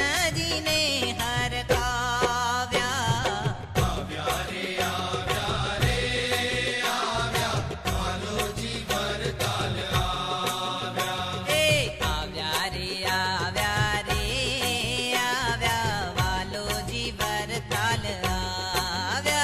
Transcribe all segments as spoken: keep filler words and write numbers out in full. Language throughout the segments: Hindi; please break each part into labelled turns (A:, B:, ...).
A: जी ने हर काव्या।
B: आव्या रे आव्या रे आव्या वालोजी वरताल आव्या।
A: ए आव्या रे आव्या रे आव्या वालोजी वरताल आव्या।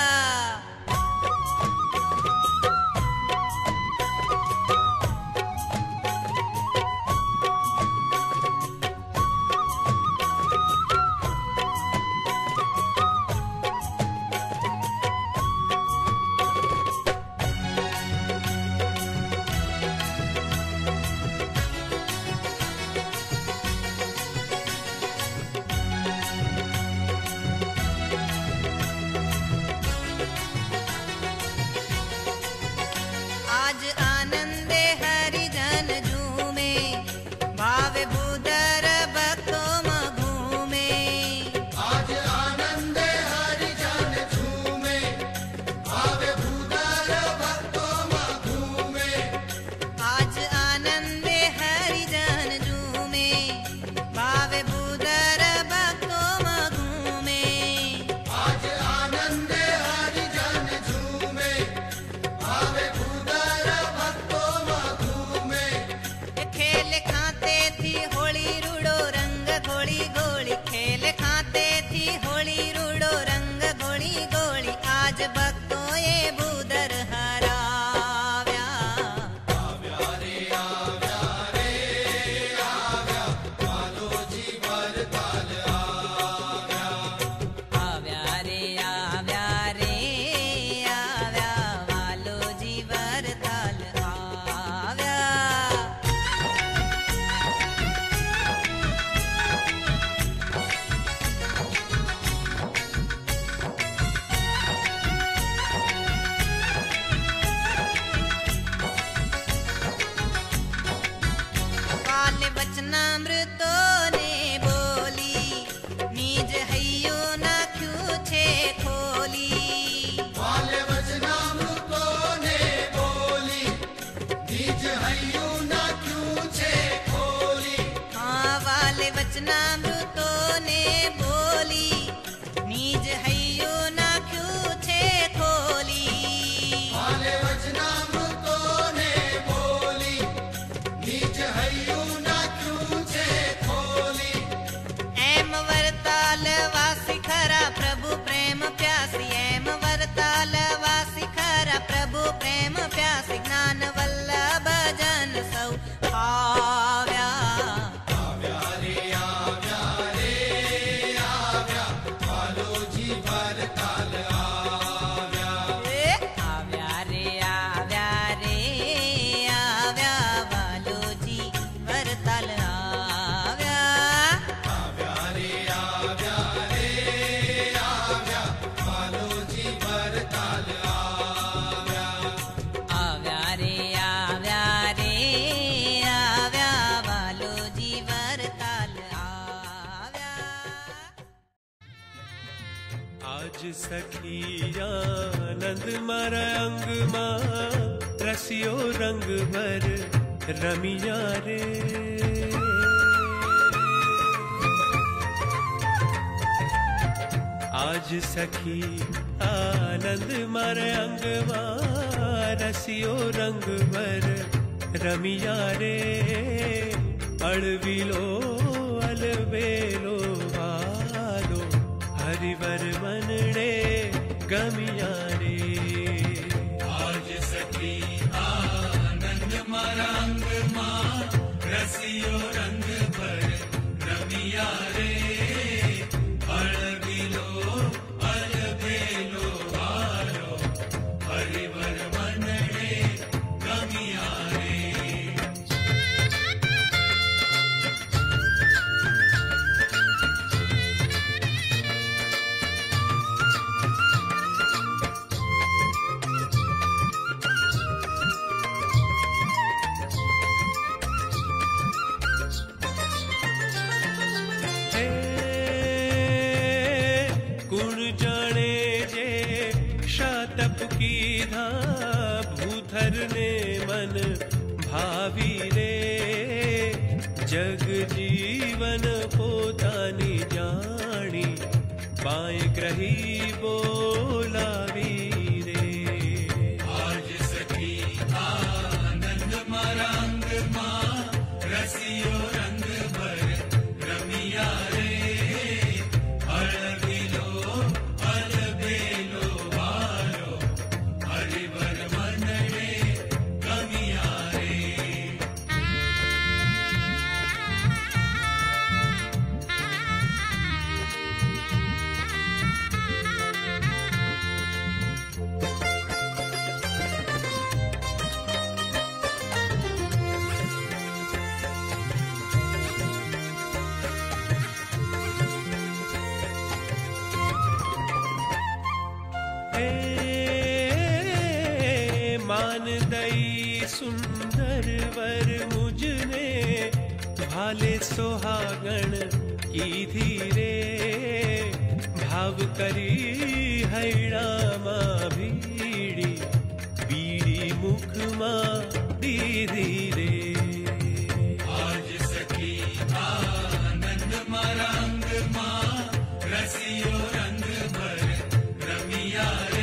A: आज आनंदे हरिजन झूमे भावे भूधर भक्तों में घूमे।
B: आज आनंदे हरिजन झूमे भावे भूधर भक्तों में घूमे।
A: आज आनंदे हरिजन झूमे भावे भूधर भक्तों में घूमे।
B: आज आनंदे हरिजन झूमे भावे भूधर भक्तों में घूमे।
A: खेल खाते थी होली रूड़ो रंग घोड़ी गोली। खेल खाते थी होली रूड़ो रंग घोड़ी गोली। आज भक्तों ये भूधर हराव्या।
B: आव्या रे आव्या रे आव्या वालोजी वरताल आव्या।
A: आव्या रे आव्या रे आव्या वालोजी वरताल आव्या। काल वचनामृतों ने बोली निज हइयो ना क्यों छे खोली।
B: वाले वचनामृतों ने बोली निज हइयो ना क्यों छे खोली।
A: हाँ वाले वचनामृतों ने बोली निज हइयो ना क्यों छे खोली।
B: वाले वचनामृतों ने बोली निज हइयो ना क्यों छे खोली।
A: एम वरताल वासी खरा प्रभु प्रेम प्यासी। एम वरताल वासी खरा प्रभु प्रेम प्यासी। ज्ञान वल्लभ जन सौ पाव्या।
B: आव्या रे आव्या रे आव्या वालोजी वरताल आव्या।
A: ए, आव्या रे आव्या रे आव्या वालोजी वरताल आव्या।
B: आव्या रे आव्या रे आव्या वालोजी वरताल आव्या।
A: आव्या रे आव्या रे आव्या वालोजी वरताल आव्या।
C: आज सखी आनंद मारा अंग मां रसियो रंग भर रमिया रे। आज सखी आनंद मारे अंग मां रसियो रंग भर रमिया रे। अड़विलो अलबेलो वालो हरिवर मनड़े गमिया रे।
D: आज सखी आनंद मरंग मां रसियो रंग भर रमिया रे। अलबिलो अलबेलो वालो हरिवर मनड़े गमिया रे।
C: रही बोलावी रे।
D: आज सखी आनंद मरंग माँ रसियो रंग भर रमिया रे। अलबिलो अलबेलो वालो हरिवर मनड़े गमिया रे।
C: मान दई सुंदर वर मुझने भाले सुहागण की धीरे। भाव करी हैड़ा माँ भीड़ी बीड़ी मुख माँ दीदी रे।
D: आज सखी आनंद मरंग माँ रसियो रंग भर रमिया रे।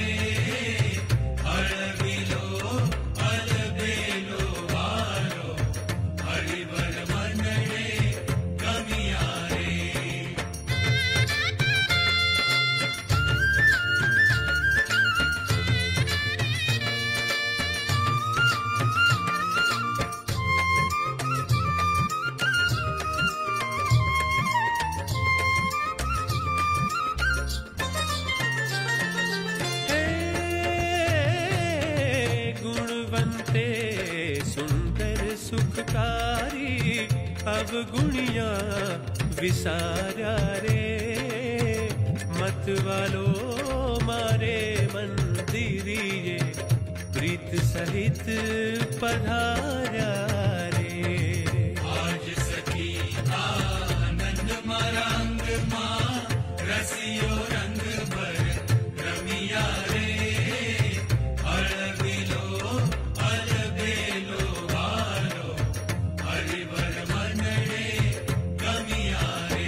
D: अलबिलो अलबेलो वालो हरिवर मनड़े गमिया रे।
C: गुणवंते सुंदर सुखकारी अब गुणिया विसारा रे। मत वालो मारे मंदिरिये प्रीत सहित पधारा रे।
D: आज सखी आनंद मरंग माँ रसियो रंग भर रमिया रे। अलबिलो अलबेलो वालो हरिवर मनड़े गमिया रे।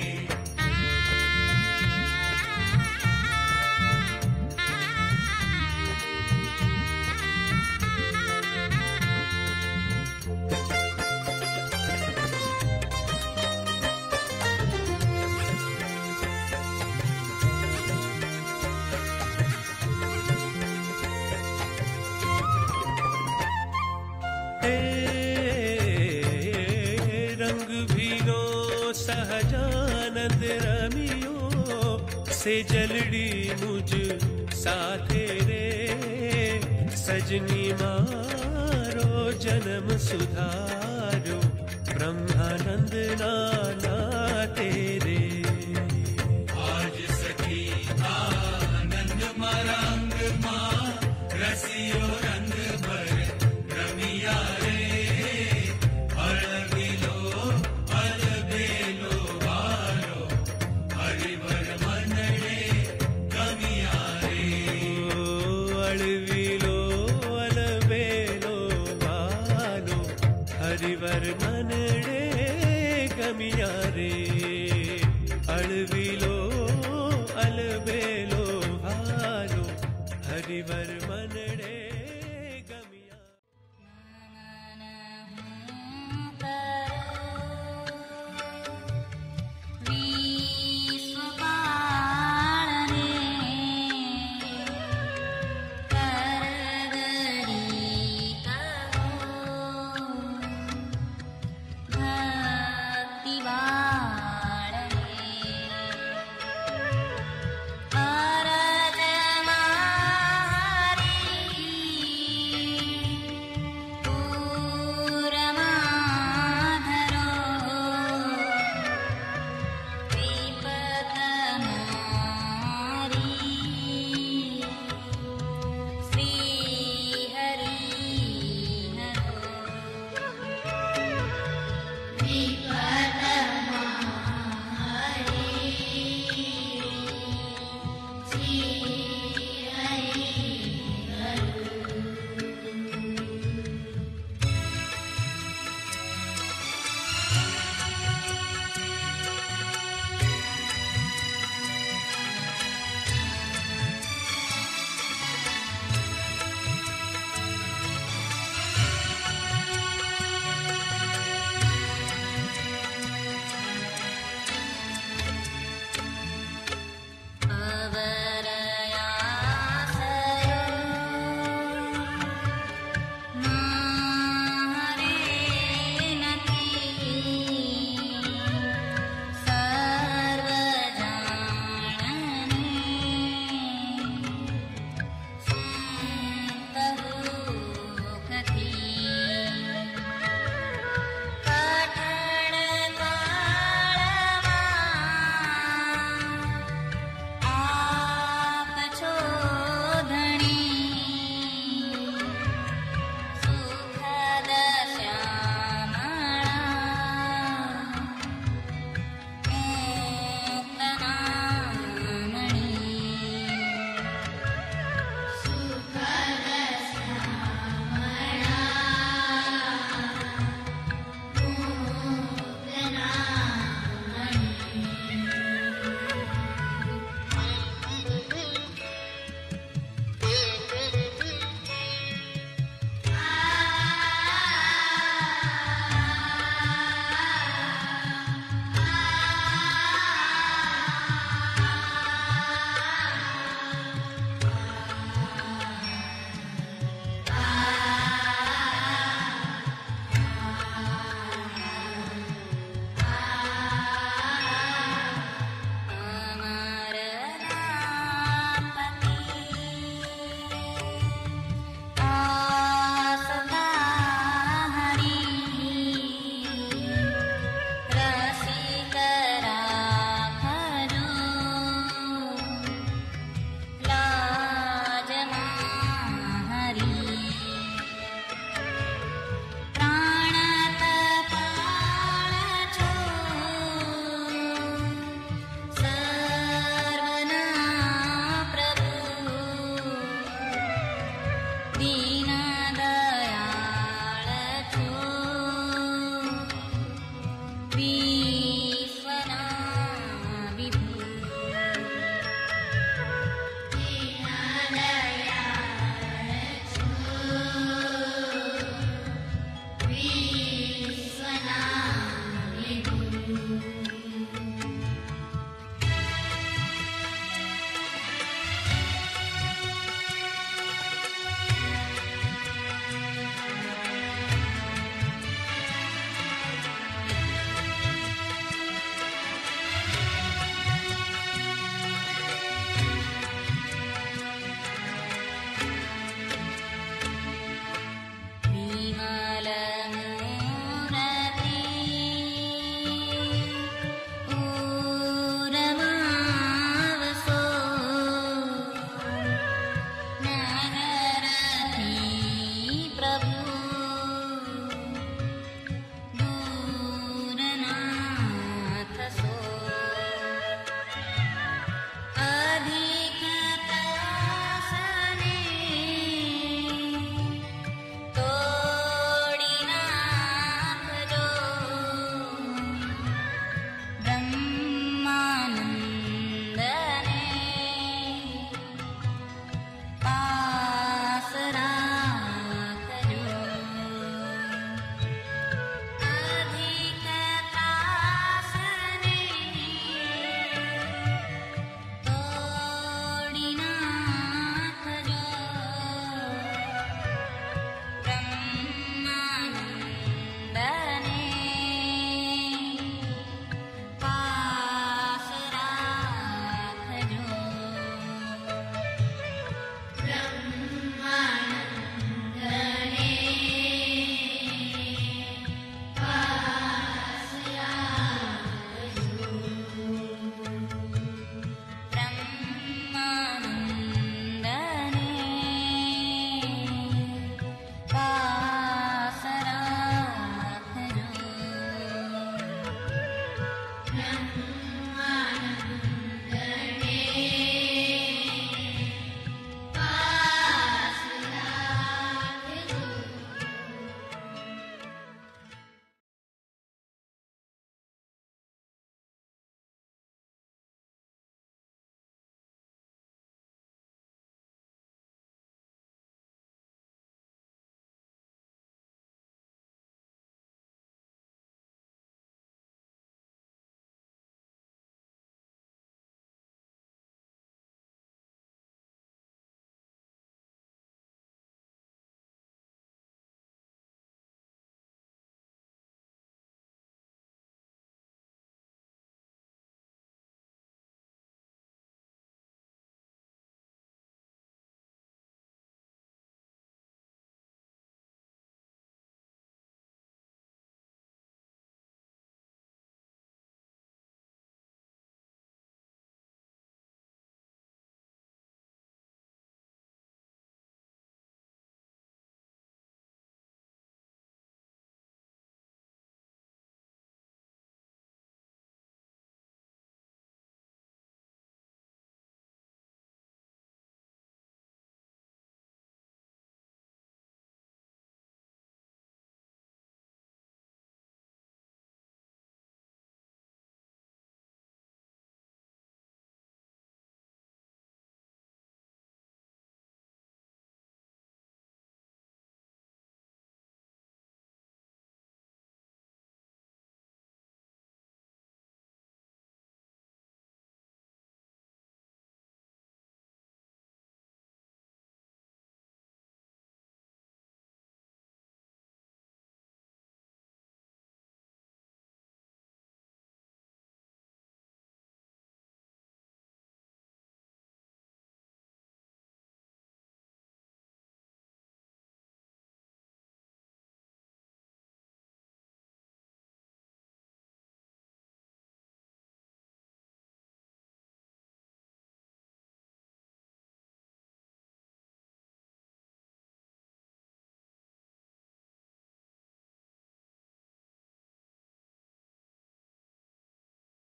C: रंग भीनो सहजानंद रमियो से जलड़ी मुझ साथे रे। सजनी मारो जन्म सुधारो ब्रह्मानंद नाना तेरे।
D: आज सखी आनंद मरंग माँ रसियो रंग भर रमिया रे। अलबिलो अलबेलो वालो हरिवर मनड़े गमिया रे।
C: अळविलो अलबेलो वालो हरिवर मनड़े गमिया रे। अळविलो अलबेलो वालो हरिवर मनड़े